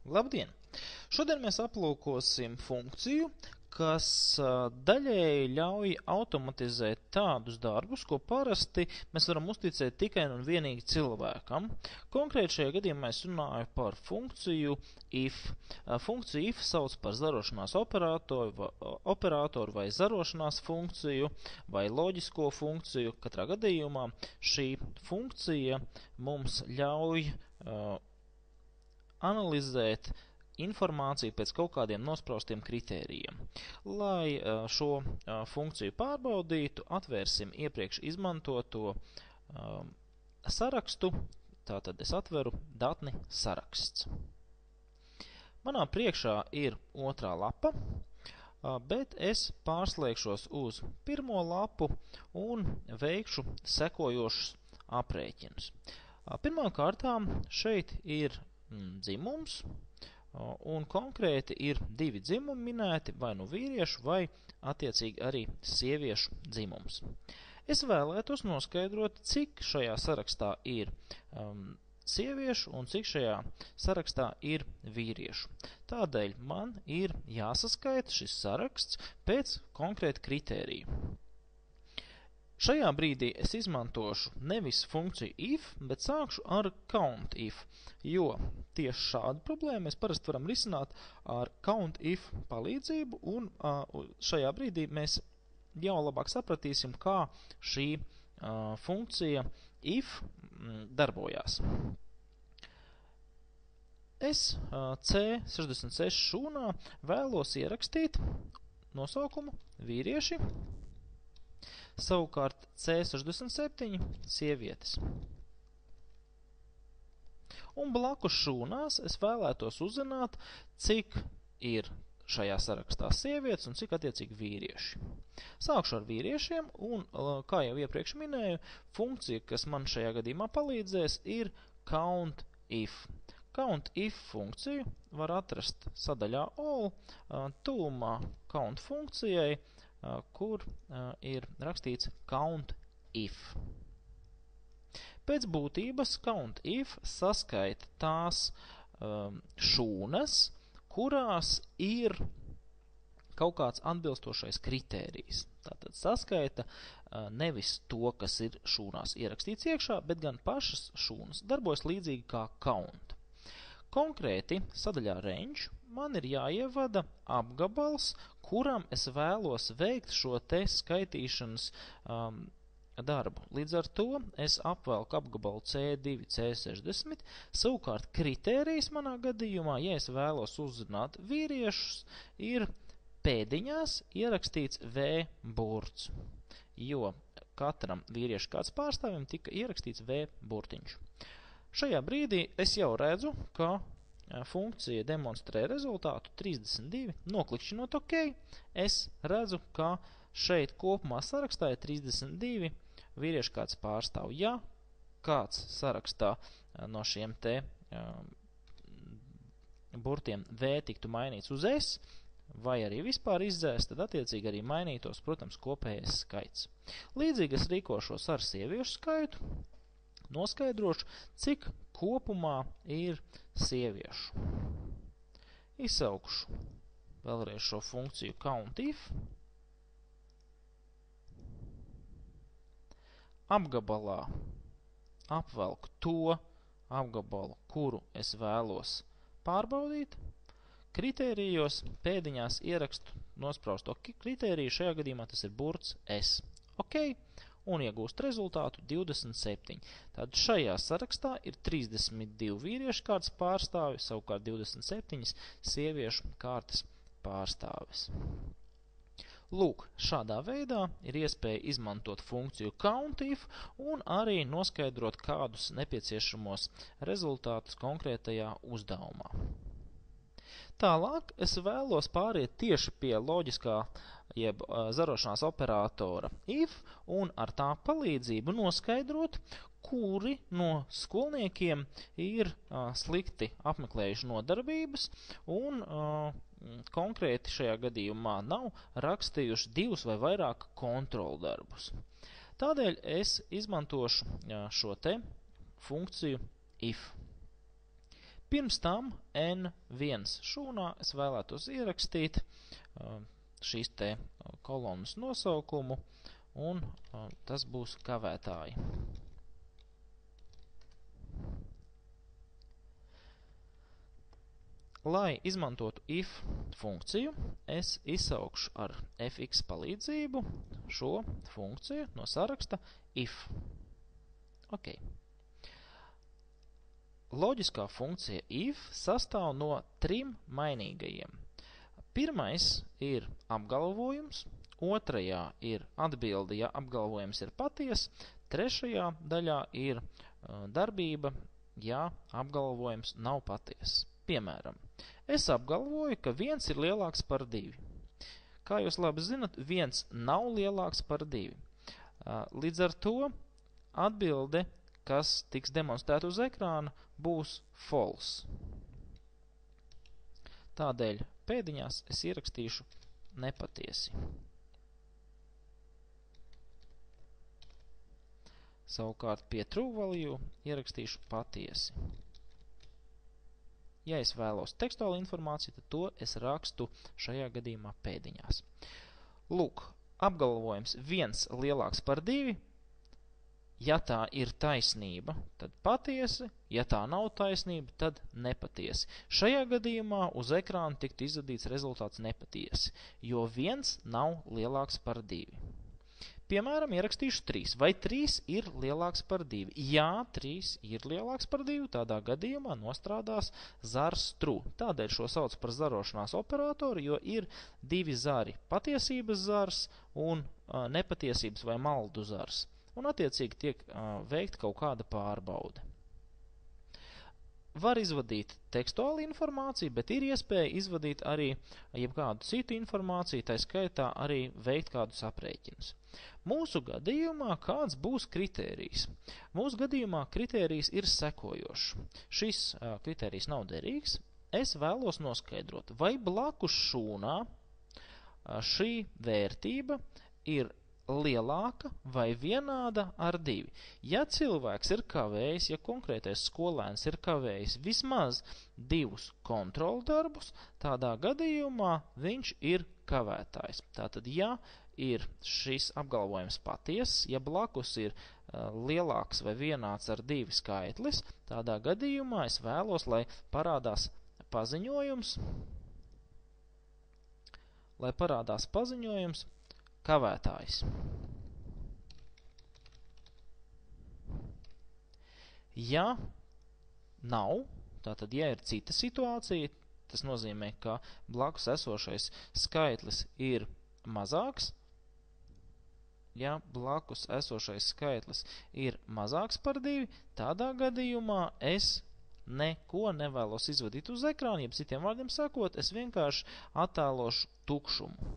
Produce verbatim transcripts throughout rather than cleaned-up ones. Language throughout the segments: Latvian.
Labdien! Šodien mēs aplūkosim funkciju, kas daļēji ļauj automatizēt tādus darbus, ko parasti mēs varam uzticēt tikai un vienīgi cilvēkam. Konkrēti šajā gadījumā es runāju par funkciju if. Funkciju if sauc par zarošanās operatoru, operatoru vai zarošanās funkciju vai loģisko funkciju. Katrā gadījumā šī funkcija mums ļauj uh, analizēt informāciju pēc kaut kādiem nospraustiem kritērijiem. Lai uh, šo uh, funkciju pārbaudītu, atvērsim iepriekš izmantoto uh, sarakstu. Tātad es atveru datni saraksts. Manā priekšā ir otrā lapa, uh, bet es pārslēgšos uz pirmo lapu un veikšu sekojošus aprēķinus. Uh, pirmām kārtām šeit ir mm, dzimums, un konkrēti ir divi dzimumi minēti, vai nu vīriešu, vai attiecīgi arī sieviešu dzimums. Es vēlētos noskaidrot, cik šajā sarakstā ir um, sieviešu un cik šajā sarakstā ir vīriešu. Tādēļ man ir jāsaskaita šis saraksts pēc konkrēta kritērija. Šajā brīdī es izmantošu nevis funkciju if, bet sākšu ar COUNTIF, jo tieši šādu problēmu mēs parasti varam risināt ar COUNTIF palīdzību, un uh, šajā brīdī mēs jau labāk sapratīsim, kā šī uh, funkcija if mm, darbojās. Es uh, C sešdesmit seši šūnā vēlos ierakstīt nosaukumu vīrieši, savukārt C sešdesmit septiņi sievietes. Un blakus šūnās es vēlētos uzzināt, cik ir šajā sarakstā sievietes un cik attiecīgi vīrieši. Sākšu ar vīriešiem un, kā jau iepriekš minēju, funkcija, kas man šajā gadījumā palīdzēs, ir COUNTIF. COUNTIF funkciju var atrast sadaļā all, tuvumā count funkcijai, kur uh, ir rakstīts COUNTIF. Pēc būtības COUNTIF saskaita tās um, šūnas, kurās ir kaut kāds atbilstošais kritērijs. Tātad saskaita uh, nevis to, kas ir šūnās ierakstīts iekšā, bet gan pašas šūnas. Darbojas līdzīgi kā count. Konkrēti, sadaļā range man ir jāievada apgabals, kuram es vēlos veikt šo te skaitīšanas um, darbu. Līdz ar to es apvelku apgabalu C divi C sešdesmit, savukārt kritērijs manā gadījumā, ja es vēlos uzzināt vīriešus, ir pēdiņās ierakstīts V burts, jo katram vīriešu kāds pārstāvim tika ierakstīts V burtiņš. Šajā brīdī es jau redzu, ka funkcija demonstrē rezultātu trīsdesmit divi, noklikšķinot OK, es redzu, ka šeit kopumā sarakstā ir trīsdesmit divi vīriešu kāds pārstāv. Ja kāds sarakstā no šiem te um, burtiem V tiktu mainīts uz S, vai arī vispār izdzēs, tad attiecīgi arī mainītos, protams, kopējais skaits. Līdzīgi es rīkošos ar sieviešu skaitu, noskaidrošu, cik kopumā ir sieviešu. Izsaukšu vēlreiz šo funkciju COUNTIF. Apgabalā apvelku to apgabalu, kuru es vēlos pārbaudīt. Kritērijos pēdiņās ierakstu nosprausto kritēriju, šajā gadījumā tas ir burts S. OK. Un iegūst rezultātu divdesmit septiņi. Tad šajā sarakstā ir trīsdesmit divi vīriešu kārtas pārstāvi, savukārt divdesmit septiņi sieviešu kārtas pārstāvis. Lūk, šādā veidā ir iespēja izmantot funkciju COUNTIF un arī noskaidrot kādus nepieciešamos rezultātus konkrētajā uzdevumā. Tālāk es vēlos pāriet tieši pie loģiskā jeb zarošanās operatora if un ar tā palīdzību noskaidrot, kuri no skolniekiem ir uh, slikti apmeklējuši nodarbības un uh, konkrēti šajā gadījumā nav rakstījuši divus vai vairāk kontroldarbus. Tādēļ es izmantošu uh, šo te funkciju if. Pirms tam N viens šūnā es vēlētos ierakstīt šīs te kolonas nosaukumu, un tas būs kavētāji. Lai izmantotu if funkciju, es izsaukšu ar fx palīdzību šo funkciju no saraksta if. Ok. Loģiskā funkcija if sastāv no trim mainīgajiem. Pirmais ir apgalvojums, otrajā ir atbilde, ja apgalvojums ir paties, trešajā daļā ir uh, darbība, ja apgalvojums nav paties. Piemēram, es apgalvoju, ka viens ir lielāks par divi. Kā jūs labi zinat, viens nav lielāks par divi. Uh, līdz ar to atbilde, kas tiks demonstrēta uz ekrāna, būs false. Tādēļ pēdiņās es ierakstīšu nepatiesi. Savukārt pie true value ierakstīšu patiesi. Ja es vēlos tekstuālu informāciju, tad to es rakstu šajā gadījumā pēdiņās. Lūk, apgalvojums viens lielāks par divi. Ja tā ir taisnība, tad patiesi, ja tā nav taisnība, tad nepatiesi. Šajā gadījumā uz ekrāna tiktu izrādīts rezultāts nepatiesi, jo viens nav lielāks par divi. Piemēram, ierakstīšu trīs. Vai trīs ir lielāks par divi? Jā, trīs ir lielāks par divi, tādā gadījumā nostrādās zars true. Tādēļ šo sauc par zarošanās operatoru, jo ir divi zari – patiesības zars un uh, nepatiesības vai maldu zars. Un attiecīgi tiek uh, veikt kaut kāda pārbaude. Var izvadīt tekstuālu informāciju, bet ir iespēja izvadīt arī jebkādu citu informāciju, tā skaitā arī veikt kādus aprēķinus. Mūsu gadījumā kāds būs kritērijs? Mūsu gadījumā kritērijs ir sekojošs. Šis uh, kritērijs nav derīgs. Es vēlos noskaidrot, vai blakus šūnā uh, šī vērtība ir lielāka vai vienāda ar divi. Ja cilvēks ir kavējis, ja konkrētais skolēns ir kavējis vismaz divus kontroldarbus, tādā gadījumā viņš ir kavētājs. Tātad, ja ir šis apgalvojums patiess, ja blakus ir uh, lielāks vai vienāds ar divi skaitlis, tādā gadījumā es vēlos, lai parādās paziņojums, lai parādās paziņojums kavētājs. Ja nav, tātad, ja ir cita situācija, tas nozīmē, ka blakus esošais skaitlis ir mazāks. Ja blakus esošais skaitlis ir mazāks par divi, tādā gadījumā es neko nevēlos izvadīt uz ekrānu, jeb citiem vārdiem sakot, es vienkārši attēlošu tukšumu.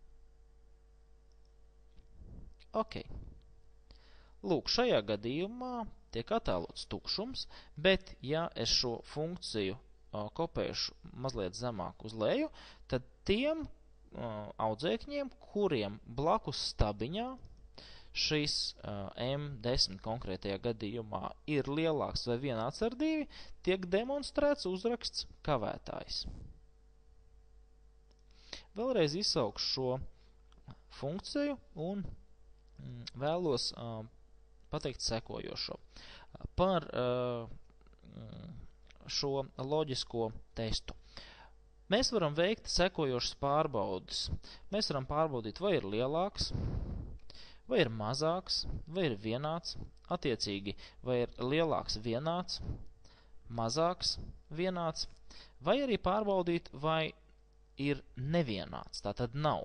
Ok. Lūk, šajā gadījumā tiek attēlots tukšums, bet ja es šo funkciju uh, kopēšu mazliet zemāk uz leju, tad tiem uh, audzēkņiem, kuriem blakus stabiņā šis uh, M desmit konkrētajā gadījumā ir lielāks vai vienāds ar divi, tiek demonstrēts uzraksts kavētājs. Vēlreiz izsaukšu šo funkciju un vēlos uh, pateikt sekojošo. Par uh, šo loģisko testu. Mēs varam veikt sekojošas pārbaudes. Mēs varam pārbaudīt, vai ir lielāks, vai ir mazāks, vai ir vienāds, attiecīgi, vai ir lielāks vienāds, mazāks vienāds, vai arī pārbaudīt, vai ir nevienāds, tātad nav.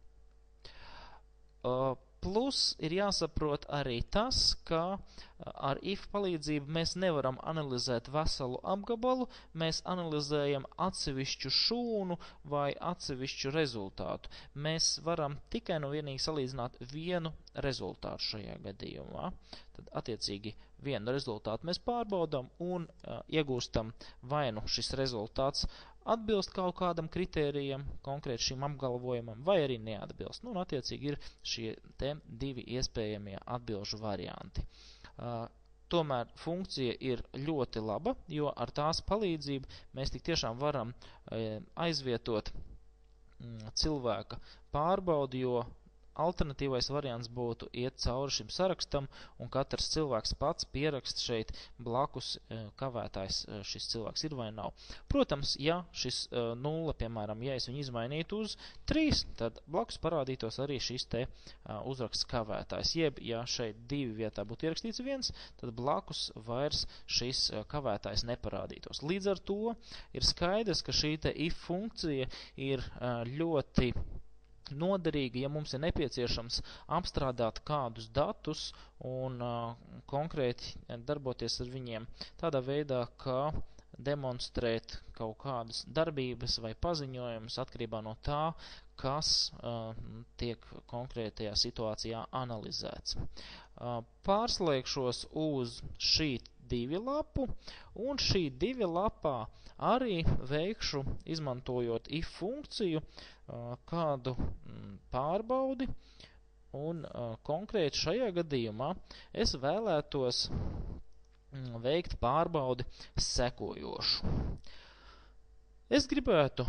Uh, Plus ir jāsaprot arī tas, ka ar if palīdzību mēs nevaram analizēt veselu apgabalu, mēs analizējam atsevišķu šūnu vai atsevišķu rezultātu. Mēs varam tikai un vienīgi salīdzināt vienu rezultātu šajā gadījumā. Tad attiecīgi vienu rezultātu mēs pārbaudam un uh, iegūstam vai nu šis rezultāts atbilst kaut kādam kritērijam, konkrēti šim apgalvojumam, vai arī neatbilst. Nu, un attiecīgi ir šie te divi iespējamie atbilžu varianti. Uh, tomēr funkcija ir ļoti laba, jo ar tās palīdzību mēs tik tiešām varam e, aizvietot mm, cilvēka pārbaudi, jo alternatīvais variants būtu iet cauri šim sarakstam, un katrs cilvēks pats pierakst šeit blakus kavētājs šis cilvēks ir vai nav. Protams, ja šis nulle, piemēram, ja es viņu izmainītu uz trīs, tad blakus parādītos arī šis te uzraksts kavētājs. Jeb, ja šeit divi vietā būtu ierakstīts viens, tad blakus vairs šis kavētājs neparādītos. Līdz ar to ir skaidrs, ka šī te if funkcija ir ļoti noderīgi, ja mums ir nepieciešams apstrādāt kādus datus un uh, konkrēti darboties ar viņiem tādā veidā, ka demonstrēt kaut kādas darbības vai paziņojumus atkarībā no tā, kas uh, tiek konkrētajā situācijā analizēts. Uh, pārslēgšos uz šī divi lapu, un šī divi lapā arī veikšu, izmantojot if funkciju, kādu pārbaudi, un konkrēti šajā gadījumā es vēlētos veikt pārbaudi sekojošu. Es gribētu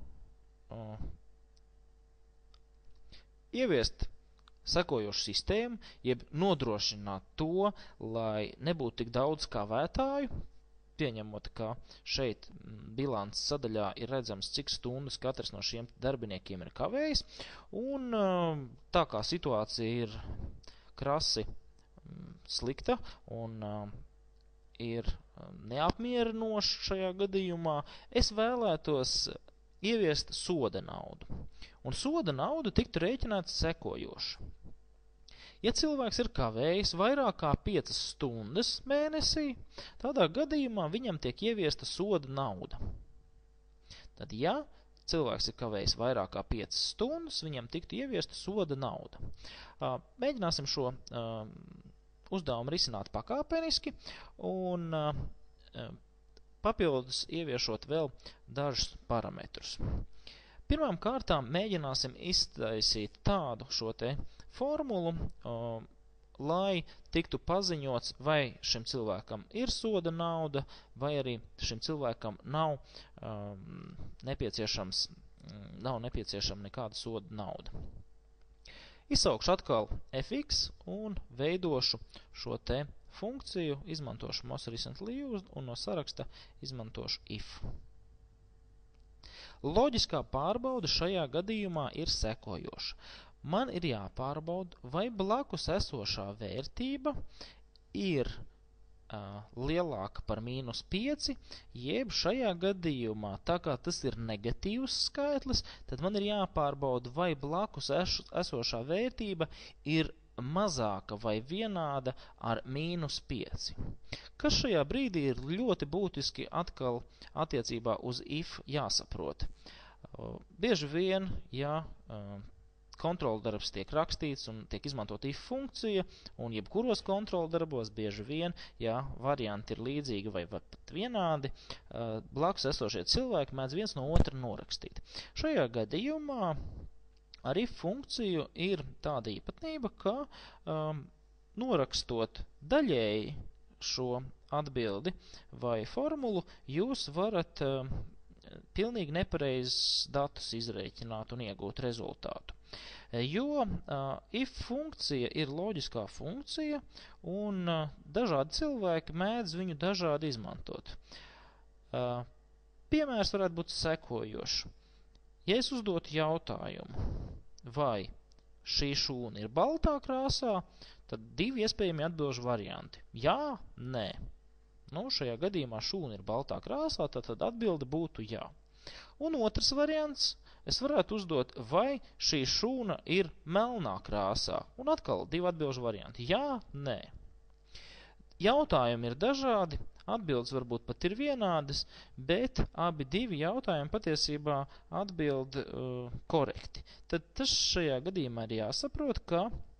ieviest sekojošu sistēmu, jeb nodrošināt to, lai nebūtu tik daudz kavētāju, pieņemot, ka šeit bilances sadaļā ir redzams, cik stundas katrs no šiem darbiniekiem ir kavējis, un tā kā situācija ir krasi slikta un ir neapmierinoša šajā gadījumā, es vēlētos ieviest soda naudu. Un soda nauda tiktu rēķināta sekojoši. Ja cilvēks ir kavējis vairāk kā piecas stundas mēnesī, tādā gadījumā viņam tiek ieviesta soda nauda. Tad, ja cilvēks ir kavējis vairāk kā piecas stundas, viņam tiktu ieviesta soda nauda. Mēģināsim šo uzdevumu risināt pakāpeniski un papildus ieviešot vēl dažus parametrus. Pirmām kārtām mēģināsim iztaisīt tādu šo te formulu, uh, lai tiktu paziņots, vai šim cilvēkam ir soda nauda, vai arī šim cilvēkam nav um, nepieciešams, nav nepieciešama nekāda soda nauda. Izsaukšu atkal fx un veidošu šo te funkciju, izmantošu most recently used un no saraksta izmantošu if. Loģiskā pārbaude šajā gadījumā ir sekojoša. Man ir jāpārbauda, vai blakus esošā vērtība ir uh, lielāka par mīnus pieci, jeb šajā gadījumā, tā kā tas ir negatīvs skaitlis, tad man ir jāpārbauda, vai blakus es, esošā vērtība ir mazāka vai vienāda ar mīnus pieci. Kas šajā brīdī ir ļoti būtiski atkal attiecībā uz if jāsaprot. Uh, bieži vien, ja uh, kontroldarbs tiek rakstīts un tiek izmantot if funkcija, un jebkuros kontroldarbos bieži vien, ja varianti ir līdzīgi vai pat vienādi, uh, blakus esošie cilvēki mēdz viens no otra norakstīt. Šajā gadījumā ar if funkciju ir tāda īpatnība, ka um, norakstot daļēji šo atbildi vai formulu, jūs varat um, pilnīgi nepareizus datus izrēķināt un iegūt rezultātu. Jo uh, if funkcija ir loģiskā funkcija, un uh, dažādi cilvēki mēdz viņu dažādi izmantot. Uh, piemērs varētu būt sekojošs. Ja es uzdotu jautājumu, vai šī šūna ir baltā krāsā, tad divi iespējami atbilžu varianti. Jā, nē. Nu, šajā gadījumā šūna ir baltā krāsā, tad, tad atbilde būtu jā. Un otrs variants, es varētu uzdot, vai šī šūna ir melnā krāsā. Un atkal divi atbilžu varianti. Jā, nē. Jautājumi ir dažādi, atbildes varbūt pat ir vienādas, bet abi divi jautājumi patiesībā atbild uh, korekti. Tad tas šajā gadījumā ir jāsaprot, ka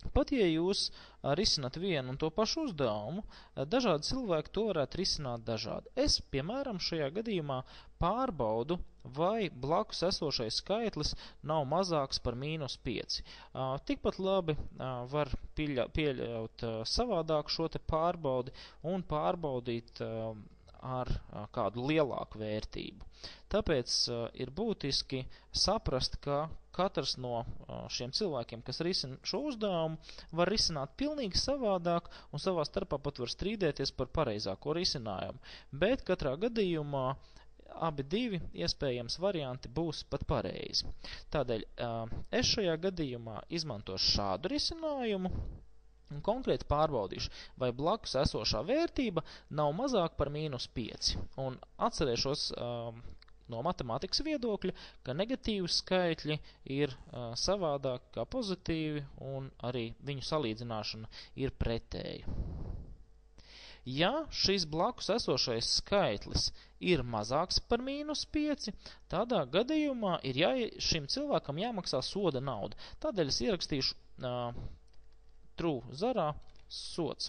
Pat ja jūs risināt vienu un to pašu uzdevumu, dažādi cilvēki to varētu risināt dažādi. Es, piemēram, šajā gadījumā pārbaudu, vai blakus esošais skaitlis nav mazāks par mīnus pieci. Tikpat labi var pieļa, pieļaut savādāk šo te pārbaudi un pārbaudīt ar kādu lielāku vērtību. Tāpēc uh, ir būtiski saprast, ka katrs no uh, šiem cilvēkiem, kas risina šo uzdevumu, var risināt pilnīgi savādāk un savā starpā pat var strīdēties par pareizāko risinājumu. Bet katrā gadījumā abi divi iespējams varianti būs pat pareizi. Tādēļ uh, es šajā gadījumā izmantošu šādu risinājumu, un konkrēti pārbaudīšu, vai blakus esošā vērtība nav mazāk par mīnus pieci. Un atcerēšos um, no matemātikas viedokļa, ka negatīvi skaitļi ir uh, savādāk kā pozitīvi, un arī viņu salīdzināšana ir pretēja. Ja šis blakus esošais skaitlis ir mazāks par mīnus pieci, tādā gadījumā ir jā, šim cilvēkam jāmaksā soda nauda. Tādēļ es ierakstīšu uh, true zarā sods.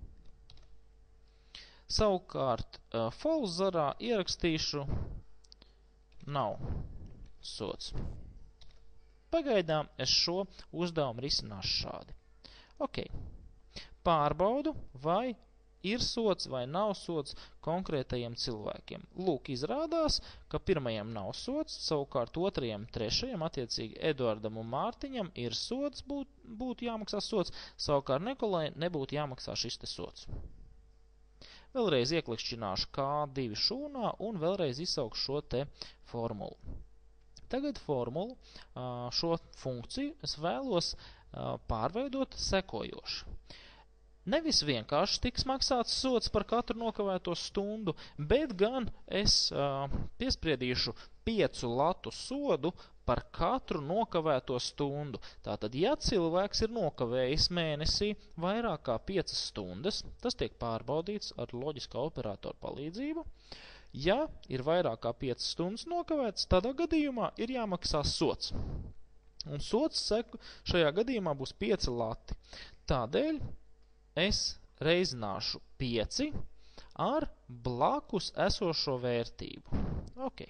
Savukārt uh, false zarā ierakstīšu nav sods. Pagaidām es šo uzdevumu risināšu šādi. Ok. Pārbaudu, vai ir sods vai nav sods konkrētajiem cilvēkiem. Lūk, izrādās, ka pirmajam nav sods, savukārt otrajam, trešajam, attiecīgi Eduardam un Mārtiņam ir sods, būt, būtu jāmaksā sods, savukārt Nikolai nebūtu jāmaksā šis te sods. Vēlreiz ieklikšķināšu K divi šūnā un vēlreiz izsaukšu šo te formulu. Tagad formulu, šo funkciju, es vēlos pārveidot sekojoši. Nevis vienkārši tiks maksāts sods par katru nokavēto stundu, bet gan es uh, piespriedīšu piecu latu sodu par katru nokavēto stundu. Tātad, ja cilvēks ir nokavējis mēnesī vairāk kā piecas stundas, tas tiek pārbaudīts ar loģiskā operatora palīdzību. Ja ir vairāk kā piecas stundas nokavēts, tādā gadījumā ir jāmaksā sods. Un sods seku šajā gadījumā būs pieci lati. Tādēļ es reizināšu pieci ar blakus esošo vērtību. Ok.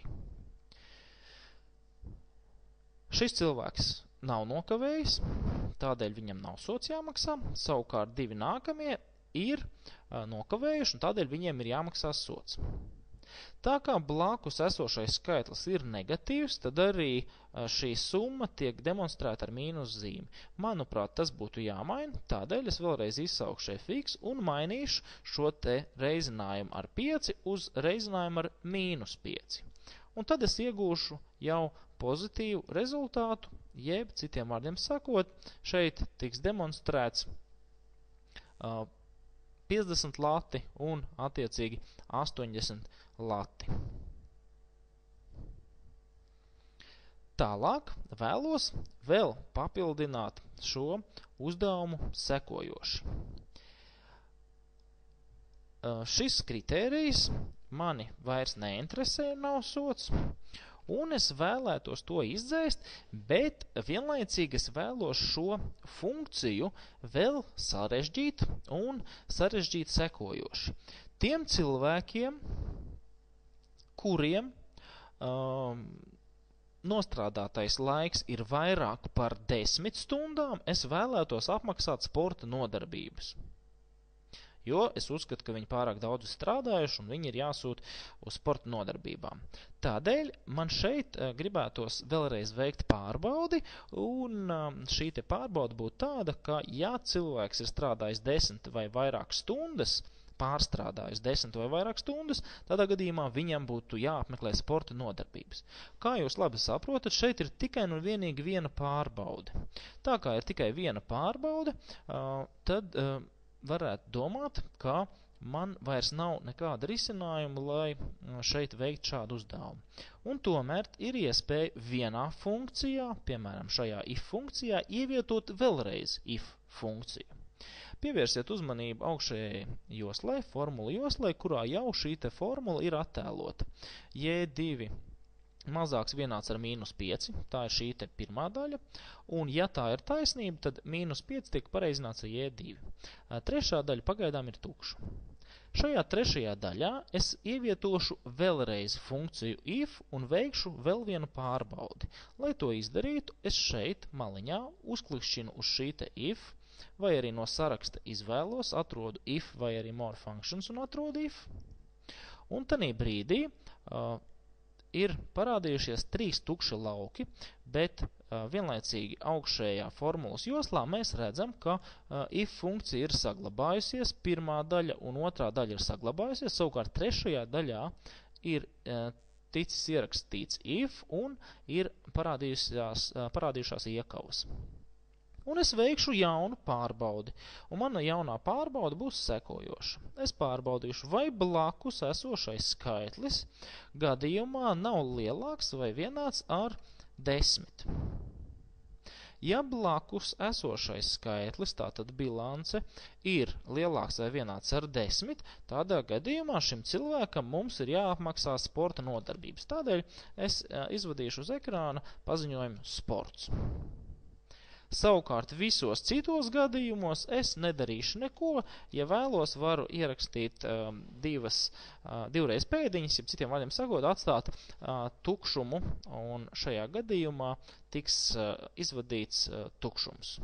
Šis cilvēks nav nokavējis, tādēļ viņam nav sods jāmaksā, savukārt divi nākamie ir uh, nokavējuši, un tādēļ viņiem ir jāmaksā sods. Tā kā blakus esošais skaitlis ir negatīvs, tad arī šī summa tiek demonstrēta ar mīnus zīmi. Manuprāt, tas būtu jāmaina, tādēļ es vēlreiz izsaukšu f(x) un mainīšu šo te reizinājumu ar pieci uz reizinājumu ar mīnus pieci. Un tad es iegūšu jau pozitīvu rezultātu, jeb citiem vārdiem sakot, šeit tiks demonstrēts uh, piecdesmit lati un attiecīgi astoņdesmit lati. Tālāk vēlos vēl papildināt šo uzdevumu sekojoši. Šis kritērijs mani vairs neinteresē, nav sods, un es vēlētos to izdzēst, bet vienlaicīgi es vēlos šo funkciju vēl sarežģīt un sarežģīt sekojoši. Tiem cilvēkiem, kuriem um, nostrādātais laiks ir vairāk par desmit stundām, es vēlētos apmaksāt sporta nodarbības. Jo es uzskatu, ka viņi pārāk daudz strādājuši un viņi ir jāsūt uz sporta nodarbībām. Tādēļ man šeit uh, gribētos vēlreiz veikt pārbaudi, un um, šī te pārbauda būtu tāda, ka ja cilvēks ir strādājis desmit vai vairāk stundas, pārstrādājis desmit vai vairāk stundas, tādā gadījumā viņam būtu jāapmeklē sporta nodarbības. Kā jūs labi saprotat, šeit ir tikai un vienīgi viena pārbaude. Tā kā ir tikai viena pārbaude, uh, tad uh, varētu domāt, ka man vairs nav nekāda risinājuma, lai šeit veikt šādu uzdevumu. Un tomēr ir iespēja vienā funkcijā, piemēram šajā if funkcijā, ievietot vēlreiz if funkciju. Pievērsiet uzmanību augšējai joslai, formula joslai, kurā jau šī te formula ir attēlota. J divi mazāks vienāds ar mīnus pieci, tā ir šī te pirmā daļa, un ja tā ir taisnība, tad mīnus pieci tiek pareizināts ar J divi. Trešā daļa pagaidām ir tukša. Šajā trešajā daļā es ievietošu vēlreiz funkciju if un veikšu vēl vienu pārbaudi. Lai to izdarītu, es šeit maliņā uzklikšķinu uz šī te if, vai arī no saraksta izvēlos, atrodu if vai arī more functions un atrodu if. Un tanī brīdī uh, ir parādījušies trīs tukši lauki, bet uh, vienlaicīgi augšējā formulas joslā mēs redzam, ka uh, if funkcija ir saglabājusies, pirmā daļa un otrā daļa ir saglabājusies, savukārt trešajā daļā ir uh, ticis ierakstīts if un ir parādījušās, uh, parādījušās iekavas. Un es veikšu jaunu pārbaudi, un mana jaunā pārbauda būs sekojoša. Es pārbaudīšu, vai blakus esošais skaitlis gadījumā nav lielāks vai vienāds ar desmit. Ja blakus esošais skaitlis, tātad bilance, ir lielāks vai vienāds ar desmit, tādā gadījumā šim cilvēkam mums ir jāapmaksā sporta nodarbības. Tādēļ es izvadīšu uz ekrāna paziņojumu sports. Savukārt visos citos gadījumos es nedarīšu neko, ja vēlos varu ierakstīt um, divas, uh, divreiz pēdiņas, ja citiem vārdiem sakot, atstāt uh, tukšumu, un šajā gadījumā tiks uh, izvadīts uh, tukšums.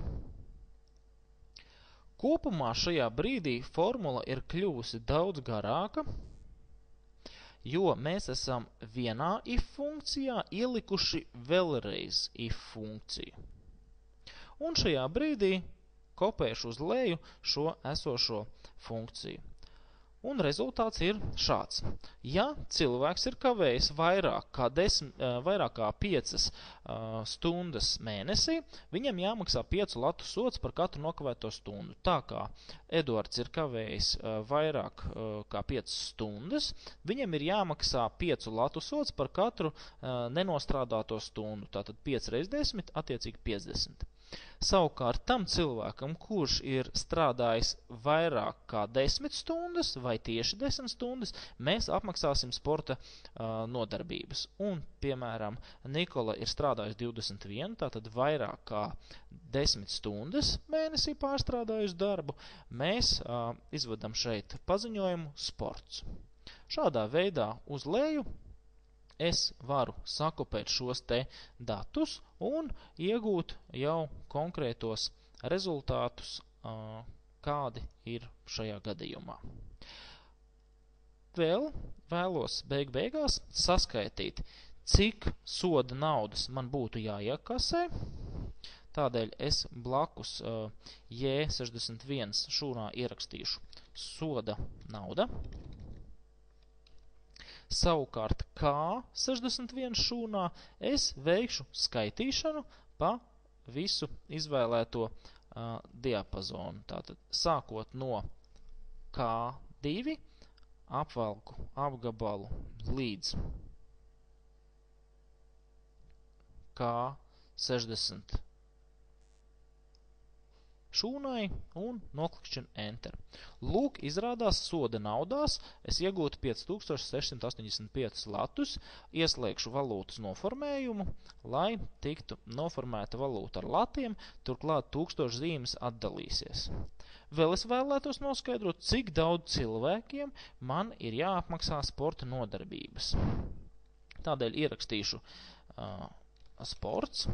Kopumā šajā brīdī formula ir kļuvusi daudz garāka, jo mēs esam vienā if funkcijā ielikuši vēlreiz if funkciju. Un šajā brīdī kopēšu uz leju šo esošo funkciju. Un rezultāts ir šāds. Ja cilvēks ir kavējis vairāk kā, desmit, vairāk kā piecas uh, stundas mēnesī, viņam jāmaksā piecu latu sods par katru nokavēto stundu. Tā kā Eduards ir kavējis uh, vairāk uh, kā piecas stundas, viņam ir jāmaksā piecu latu sods par katru uh, nenostrādāto stundu. Tātad pieci reiz desmit, attiecīgi piecdesmit. Savukārt tam cilvēkam, kurš ir strādājis vairāk kā desmit stundas vai tieši desmit stundas, mēs apmaksāsim sporta uh, nodarbības. Un, piemēram, Nikola ir strādājis divdesmit vienu, tātad vairāk kā desmit stundas mēnesī pārstrādājusi darbu, mēs uh, izvedam šeit paziņojumu sports. Šādā veidā uz leju es varu sakopēt šos te datus un iegūt jau konkrētos rezultātus, kādi ir šajā gadījumā. Vēl vēlos beig beigās saskaitīt, cik soda naudas man būtu jāiekasē. Tādēļ es blakus J sešdesmit viens šūnā ierakstīšu soda nauda. Savukārt K sešdesmit viens šūnā es veikšu skaitīšanu pa visu izvēlēto uh, diapazonu. Tātad sākot no K divi apvalku apgabalu līdz K sešdesmit šūnai un noklikšķinu Enter. Lūk, izrādās soda naudās, es iegūtu pieci tūkstoši sešsimt astoņdesmit pieci latus, ieslēgšu valūtas noformējumu, lai tiktu noformēta valūta ar latiem, turklāt tūkstoši zīmes atdalīsies. Vēl es vēlētos noskaidrot, cik daudz cilvēkiem man ir jāapmaksā sporta nodarbības. Tādēļ ierakstīšu uh, sports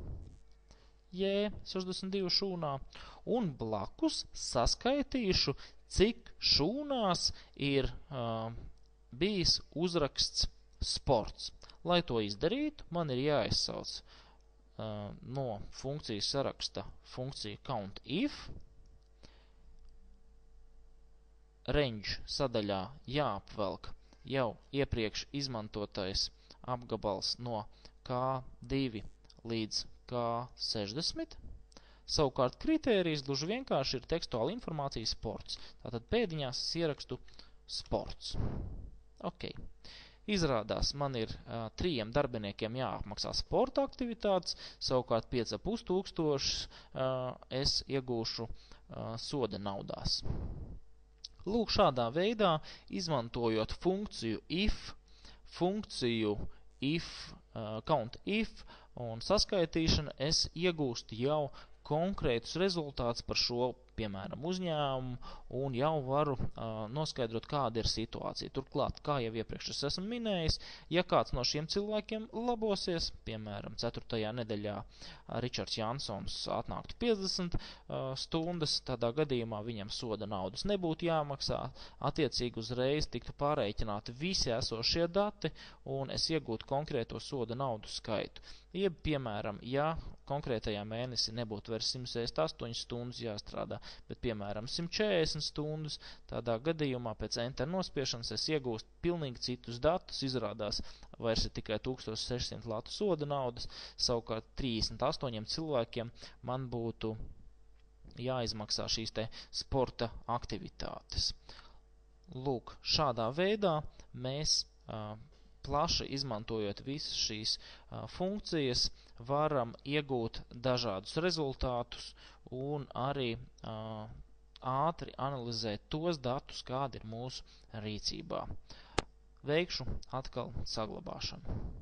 J sešdesmit divi šūnā un blakus saskaitīšu, cik šūnās ir uh, bijis uzraksts sports. Lai to izdarītu, man ir jāizsauc uh, no funkcijas saraksta funkcija COUNTIF. Range sadaļā jāapvelk jau iepriekš izmantotais apgabals no K divi līdz K sešdesmit. Savukārt kritērijs gluži vienkārši ir tekstuāla informācija sports. Tātad pēdiņās es ierakstu sports. Ok. Izrādās, man ir uh, trījiem darbiniekiem jāapmaksā sporta aktivitātes, savukārt pieci ar pus tūkstošus uh, es iegūšu uh, soda naudās. Lūk, šādā veidā, izmantojot funkciju if, funkciju if, uh, count if un saskaitīšana, es iegūstu jau konkrētus rezultātus par šo, piemēram, uzņēmumu, un jau varu uh, noskaidrot, kāda ir situācija. Turklāt, kā jau iepriekš es esmu minējis, ja kāds no šiem cilvēkiem labosies, piemēram, ceturtajā nedēļā Ričards Jansons atnāktu piecdesmit uh, stundas, tādā gadījumā viņam soda naudas nebūtu jāmaksā, attiecīgi uzreiz tiktu pārreikināti visi esošie dati, un es iegūtu konkrēto soda naudu skaitu. Jeb, piemēram, ja konkrētajā mēnesī nebūtu vairs simt sešdesmit astoņas stundas jāstrādā, bet, piemēram, simt četrdesmit stundas, tādā gadījumā pēc enter nospiešanas es iegūstu pilnīgi citus datus, izrādās vairs ir tikai tūkstoš sešsimt latu soda naudas, savukārt trīsdesmit astoņiem cilvēkiem man būtu jāizmaksā šīs te sporta aktivitātes. Lūk, šādā veidā mēs uh, plaši izmantojot visas šīs uh, funkcijas, varam iegūt dažādus rezultātus un arī uh, ātri analizēt tos datus, kādi ir mūsu rīcībā. Veikšu atkal saglabāšanu.